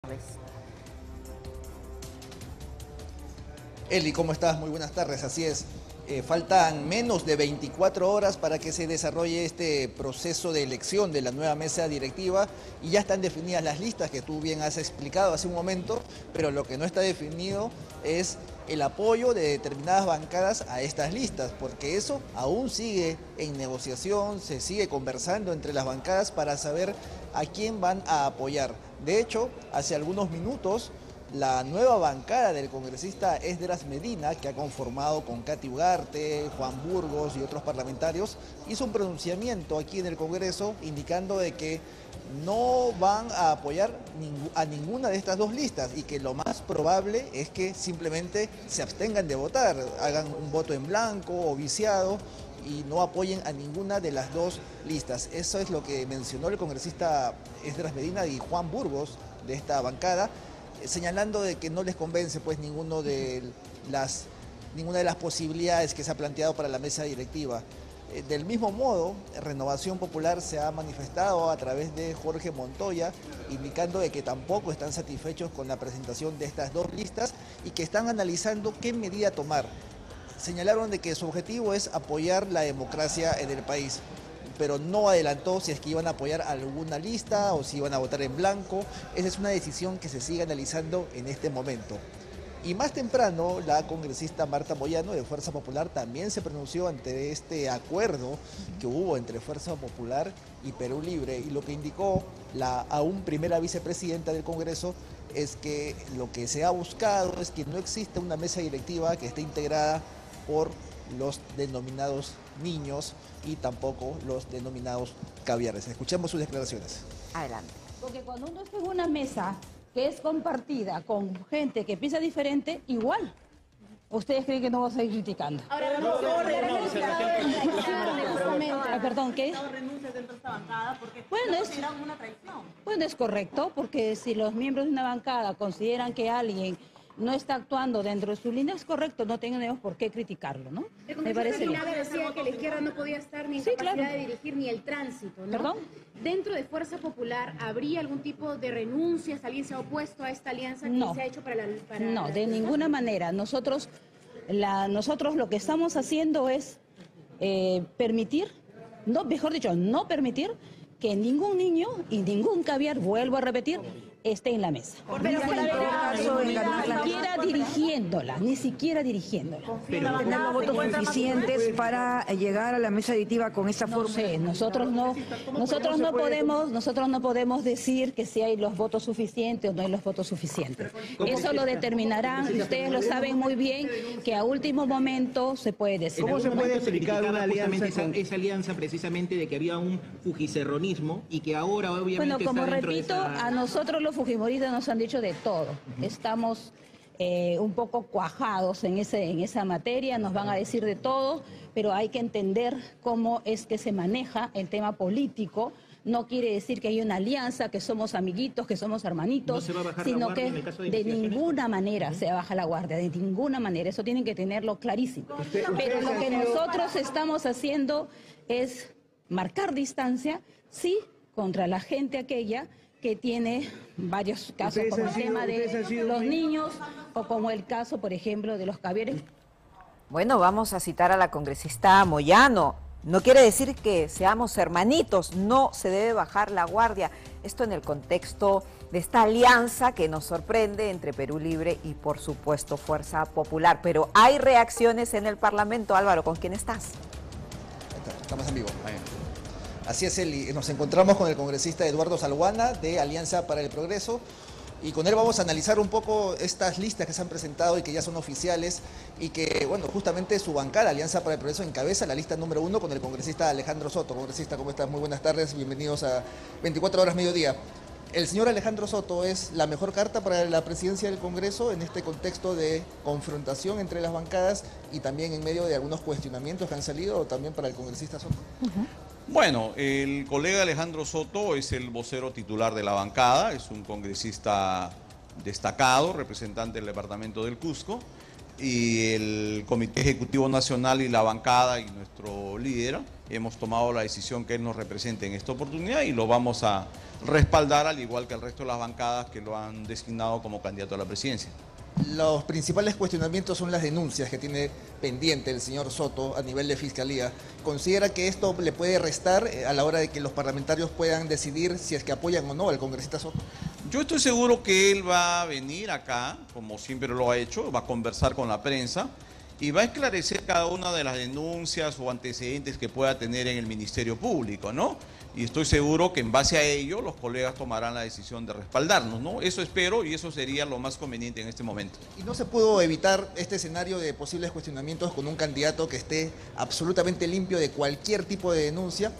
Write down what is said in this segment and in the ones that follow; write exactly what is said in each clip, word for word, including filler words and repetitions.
Eli, ¿cómo estás? Muy buenas tardes, así es. Eh, faltan menos de veinticuatro horas para que se desarrolle este proceso de elección de la nueva mesa directiva y ya están definidas las listas que tú bien has explicado hace un momento, pero lo que no está definido es el apoyo de determinadas bancadas a estas listas, porque eso aún sigue en negociación, se sigue conversando entre las bancadas para saber a quién van a apoyar. De hecho, hace algunos minutos, la nueva bancada del congresista Esdras Medina, que ha conformado con Katy Ugarte, Juan Burgos y otros parlamentarios, hizo un pronunciamiento aquí en el Congreso indicando de que no van a apoyar a ninguna de estas dos listas y que lo más probable es que simplemente se abstengan de votar, hagan un voto en blanco o viciado y no apoyen a ninguna de las dos listas. Eso es lo que mencionó el congresista Esdras Medina y Juan Burgos de esta bancada, señalando de que no les convence pues ninguno de las, ninguna de las posibilidades que se ha planteado para la mesa directiva. Eh, del mismo modo, Renovación Popular se ha manifestado a través de Jorge Montoya, indicando de que tampoco están satisfechos con la presentación de estas dos listas y que están analizando qué medida tomar. Señalaron de que su objetivo es apoyar la democracia en el país, pero no adelantó si es que iban a apoyar alguna lista o si iban a votar en blanco. Esa es una decisión que se sigue analizando en este momento. Y más temprano, la congresista Marta Moyano de Fuerza Popular también se pronunció ante este acuerdo que hubo entre Fuerza Popular y Perú Libre, y lo que indicó la aún primera vicepresidenta del Congreso es que lo que se ha buscado es que no exista una mesa directiva que esté integrada por los denominados niños y tampoco los denominados caviares. Escuchemos sus declaraciones. Adelante. Porque cuando uno está en una mesa que es compartida con gente que piensa diferente, igual. ¿Ustedes creen que no vamos a ir criticando? Ahora, no, no, renuncias Ah, perdón, ¿qué? No renuncias dentro de esta bancada porque Bueno, lo es, consideran una traición. bueno, es correcto, porque si los miembros de una bancada consideran que alguien no está actuando dentro de su línea, es correcto, no tenemos por qué criticarlo, ¿no? Me parece bien. Decía que la izquierda no podía estar ni en Sí, capacidad claro. de dirigir ni el tránsito, ¿no? ¿Perdón? Dentro de Fuerza Popular, ¿habría algún tipo de renuncias? ¿Alguien se ha opuesto a esta alianza que No. se ha hecho para la... Para No, la- de ninguna manera. Nosotros, la, nosotros lo que estamos haciendo es eh, permitir, no, mejor dicho, no permitir que ningún niño y ningún caviar, vuelvo a repetir, esté en la mesa. Ni siquiera dirigiéndola, ni siquiera dirigiéndola. Pero tener los votos suficientes para llegar a la mesa directiva con esa No forma. sé, nosotros no, nosotros no podemos, nosotros no podemos decir que si hay los votos suficientes o no hay los votos suficientes. Eso lo determinarán, y ustedes lo saben muy bien, que a último momento se puede decir. ¿Cómo se puede explicar una alianza esa, con... esa alianza precisamente de que había un fujicerronismo y que ahora obviamente Bueno, como está dentro repito, de esa... a nosotros los fujimoristas nos han dicho de todo. Uh-huh. Estamos eh, un poco cuajados en, ese, en esa materia, nos van a decir de todo, pero hay que entender cómo es que se maneja el tema político. No quiere decir que hay una alianza, que somos amiguitos, que somos hermanitos, ¿No se va a bajar sino la guardia que en el caso de de ninguna manera ¿Mm? se baja la guardia, de ninguna manera. Eso tienen que tenerlo clarísimo. Pero lo que nosotros estamos haciendo es marcar distancia, sí, contra la gente aquella que tiene varios casos, como el tema de los niños o como el caso, por ejemplo, de los caviares. Bueno, vamos a citar a la congresista Moyano. No quiere decir que seamos hermanitos, no se debe bajar la guardia. Esto en el contexto de esta alianza que nos sorprende entre Perú Libre y, por supuesto, Fuerza Popular. Pero hay reacciones en el Parlamento. Álvaro, ¿con quién estás? Estamos en vivo. Así es, Eli. Nos encontramos con el congresista Eduardo Salguana de Alianza para el Progreso y con él vamos a analizar un poco estas listas que se han presentado y que ya son oficiales y que, bueno, justamente su bancada, Alianza para el Progreso, encabeza la lista número uno con el congresista Alejandro Soto. Congresista, ¿cómo estás? Muy buenas tardes, bienvenidos a veinticuatro horas mediodía. El señor Alejandro Soto es la mejor carta para la presidencia del Congreso en este contexto de confrontación entre las bancadas y también en medio de algunos cuestionamientos que han salido también para el congresista Soto. Uh-huh. Bueno, el colega Alejandro Soto es el vocero titular de la bancada, es un congresista destacado, representante del departamento del Cusco, y el Comité Ejecutivo Nacional y la bancada y nuestro líder hemos tomado la decisión que él nos represente en esta oportunidad y lo vamos a respaldar al igual que el resto de las bancadas que lo han designado como candidato a la presidencia. Los principales cuestionamientos son las denuncias que tiene pendiente el señor Soto a nivel de Fiscalía. ¿Considera que esto le puede restar a la hora de que los parlamentarios puedan decidir si es que apoyan o no al congresista Soto? Yo estoy seguro que él va a venir acá, como siempre lo ha hecho, va a conversar con la prensa y va a esclarecer cada una de las denuncias o antecedentes que pueda tener en el Ministerio Público, ¿no? Y estoy seguro que en base a ello los colegas tomarán la decisión de respaldarnos, ¿no? Eso espero y eso sería lo más conveniente en este momento. ¿Y no se pudo evitar este escenario de posibles cuestionamientos con un candidato que esté absolutamente limpio de cualquier tipo de denuncia?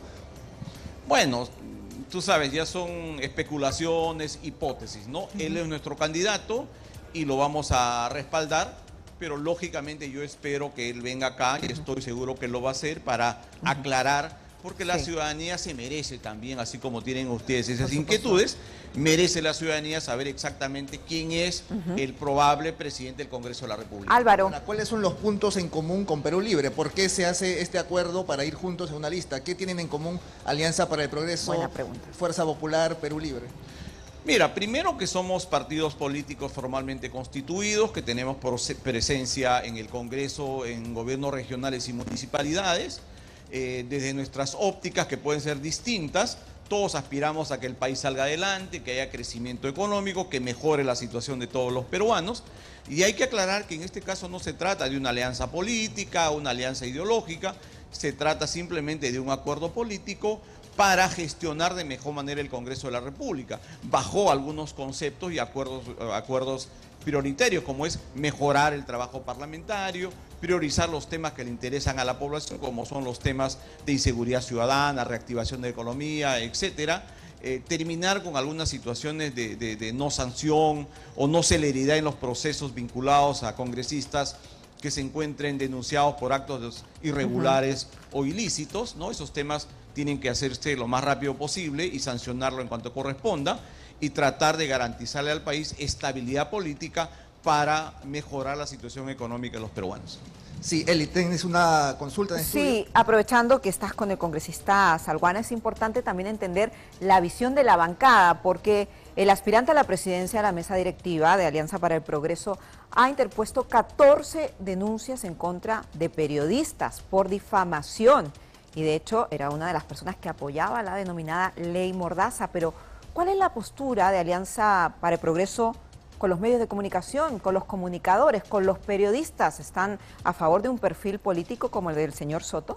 Bueno, tú sabes, ya son especulaciones, hipótesis, ¿no? Uh-huh. Él es nuestro candidato y lo vamos a respaldar, pero lógicamente yo espero que él venga acá y estoy seguro que lo va a hacer para uh-huh. aclarar. Porque la sí. ciudadanía se merece también, así como tienen ustedes esas inquietudes, merece la ciudadanía saber exactamente quién es uh-huh. el probable presidente del Congreso de la República. Álvaro. ¿Cuáles son los puntos en común con Perú Libre? ¿Por qué se hace este acuerdo para ir juntos en una lista? ¿Qué tienen en común Alianza para el Progreso, Fuerza Popular, Perú Libre? Mira, primero que somos partidos políticos formalmente constituidos, que tenemos presencia en el Congreso, en gobiernos regionales y municipalidades. Eh, desde nuestras ópticas que pueden ser distintas, todos aspiramos a que el país salga adelante, que haya crecimiento económico, que mejore la situación de todos los peruanos. Y hay que aclarar que en este caso no se trata de una alianza política, una alianza ideológica, se trata simplemente de un acuerdo político para gestionar de mejor manera el Congreso de la República, bajo algunos conceptos y acuerdos, acuerdos prioritarios, como es mejorar el trabajo parlamentario, priorizar los temas que le interesan a la población, como son los temas de inseguridad ciudadana, reactivación de la economía, etcétera, eh, terminar con algunas situaciones de, de, de no sanción o no celeridad en los procesos vinculados a congresistas que se encuentren denunciados por actos irregulares uh-huh. o ilícitos, ¿no? Esos temas tienen que hacerse lo más rápido posible y sancionarlo en cuanto corresponda y tratar de garantizarle al país estabilidad política para mejorar la situación económica de los peruanos. Sí, Eli, ¿tienes una consulta de estudio? Sí, aprovechando que estás con el congresista Salguana, es importante también entender la visión de la bancada, porque el aspirante a la presidencia de la mesa directiva de Alianza para el Progreso ha interpuesto catorce denuncias en contra de periodistas por difamación. Y de hecho era una de las personas que apoyaba la denominada Ley Mordaza. Pero, ¿cuál es la postura de Alianza para el Progreso con los medios de comunicación, con los comunicadores, con los periodistas? ¿Están a favor de un perfil político como el del señor Soto?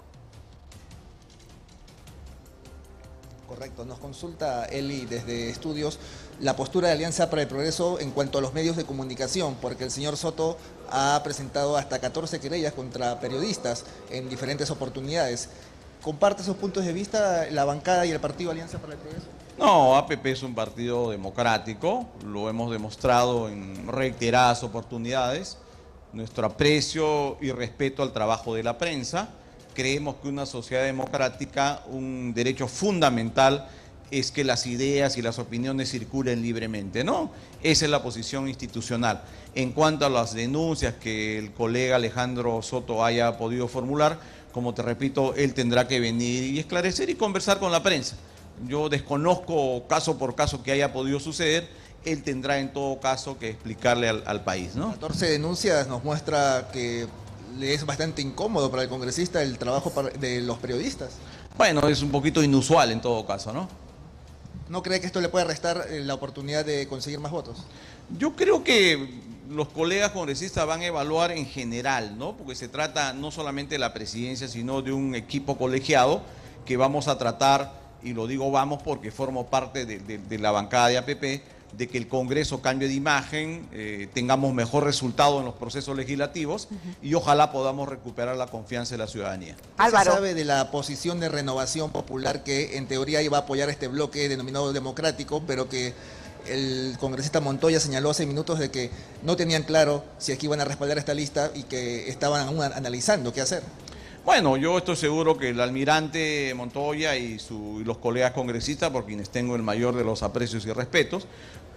Correcto, nos consulta Eli desde Estudios la postura de Alianza para el Progreso en cuanto a los medios de comunicación, porque el señor Soto ha presentado hasta catorce querellas contra periodistas en diferentes oportunidades. ¿Comparte esos puntos de vista la bancada y el partido Alianza para el Progreso? No, A P P es un partido democrático, lo hemos demostrado en reiteradas oportunidades, nuestro aprecio y respeto al trabajo de la prensa. Creemos que una sociedad democrática, un derecho fundamental es que las ideas y las opiniones circulen libremente, ¿no? Esa es la posición institucional. En cuanto a las denuncias que el colega Alejandro Soto haya podido formular, como te repito, él tendrá que venir y esclarecer y conversar con la prensa. Yo desconozco caso por caso que haya podido suceder, él tendrá en todo caso que explicarle al, al país, ¿no? catorce denuncias nos muestra que le es bastante incómodo para el congresista el trabajo de los periodistas. Bueno, es un poquito inusual en todo caso, ¿no? ¿No cree que esto le puede restar la oportunidad de conseguir más votos? Yo creo que los colegas congresistas van a evaluar en general, ¿no? Porque se trata no solamente de la presidencia, sino de un equipo colegiado que vamos a tratar, y lo digo vamos porque formo parte de, de, de la bancada de A P P, de que el Congreso cambie de imagen, eh, tengamos mejor resultado en los procesos legislativos uh-huh. y ojalá podamos recuperar la confianza de la ciudadanía. ¿Qué se sabe de la posición de Renovación Popular que en teoría iba a apoyar este bloque denominado democrático, pero que el congresista Montoya señaló hace minutos de que no tenían claro si es que iban a respaldar esta lista y que estaban aún analizando qué hacer? Bueno, yo estoy seguro que el almirante Montoya y, su, y los colegas congresistas, por quienes tengo el mayor de los aprecios y respetos,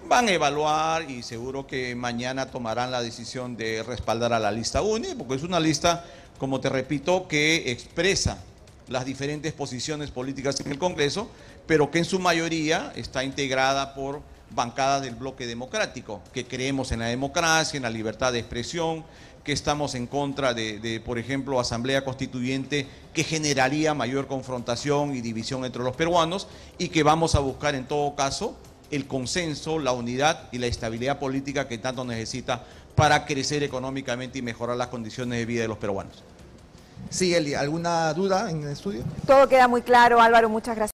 van a evaluar y seguro que mañana tomarán la decisión de respaldar a la lista única, porque es una lista, como te repito, que expresa las diferentes posiciones políticas en el Congreso, pero que en su mayoría está integrada por bancadas del bloque democrático, que creemos en la democracia, en la libertad de expresión, que estamos en contra de, de, por ejemplo, asamblea constituyente que generaría mayor confrontación y división entre los peruanos, y que vamos a buscar en todo caso el consenso, la unidad y la estabilidad política que tanto necesita para crecer económicamente y mejorar las condiciones de vida de los peruanos. Sí, Eli, ¿alguna duda en el estudio? Todo queda muy claro, Álvaro, muchas gracias.